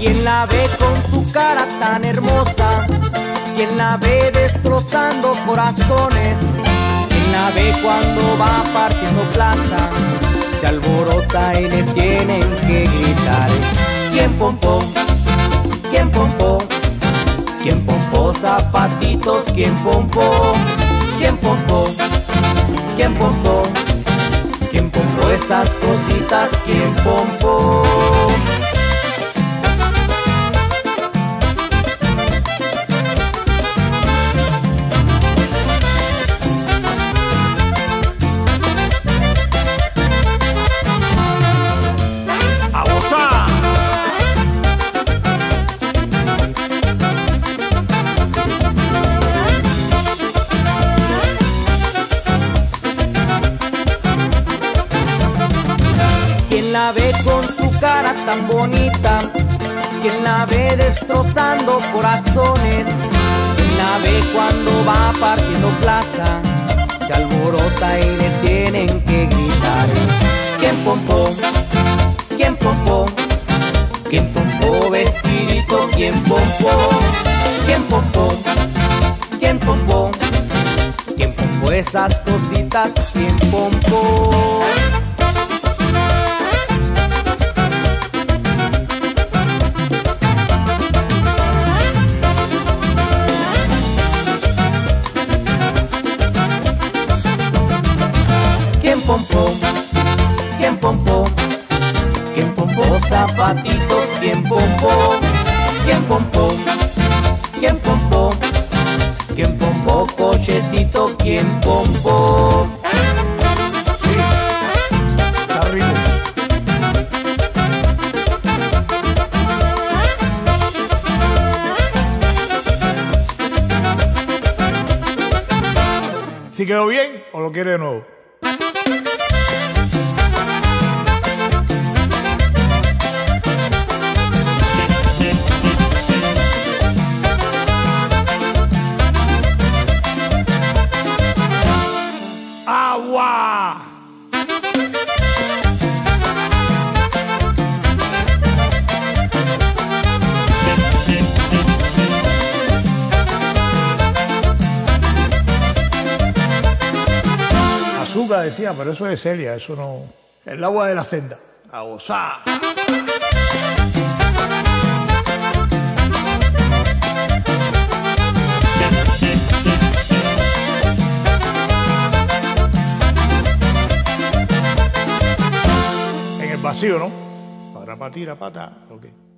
¿Quién la ve con su cara tan hermosa? ¿Quién la ve destrozando corazones? ¿Quién la ve cuando va partiendo plaza? Se alborota y le tienen que gritar. ¿Quién pompó? ¿Quién pompó? ¿Quién pompó zapatitos? ¿Quién pompó? ¿Quién pompó? ¿Quién pompó? ¿Quién pompó esas cositas? ¿Quién pompó? ¿Quién la ve con su cara tan bonita? ¿Quién la ve destrozando corazones? ¿Quién la ve cuando va partiendo plaza? Se alborota y le tienen que gritar. ¿Quién pompó? ¿Quién pompó? ¿Quién pompó vestidito? ¿Quién pompó? ¿Quién pompó? ¿Quién pompó? ¿Quién pompó esas cositas? ¿Quién pompó? ¿Quién pompó? ¿Quién pompó? ¿Quién pompó zapatitos? ¿Quién pompó? ¿Quién pompó? ¿Quién pompó? ¿Quién pompó cochecito? ¿Quién pompó? Sí, está rico. ¿Sí quedó bien o lo quiere de nuevo? ¡Agua! Azúcar decía, pero eso es Celia, eso no. El agua de la senda. A gozar. En el vacío, ¿no? Para patira, pata, ok.